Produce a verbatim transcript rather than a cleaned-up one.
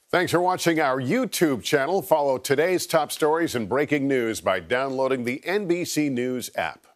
Thanks for watching our YouTube channel. Follow today's top stories and breaking news by downloading the N B C News app.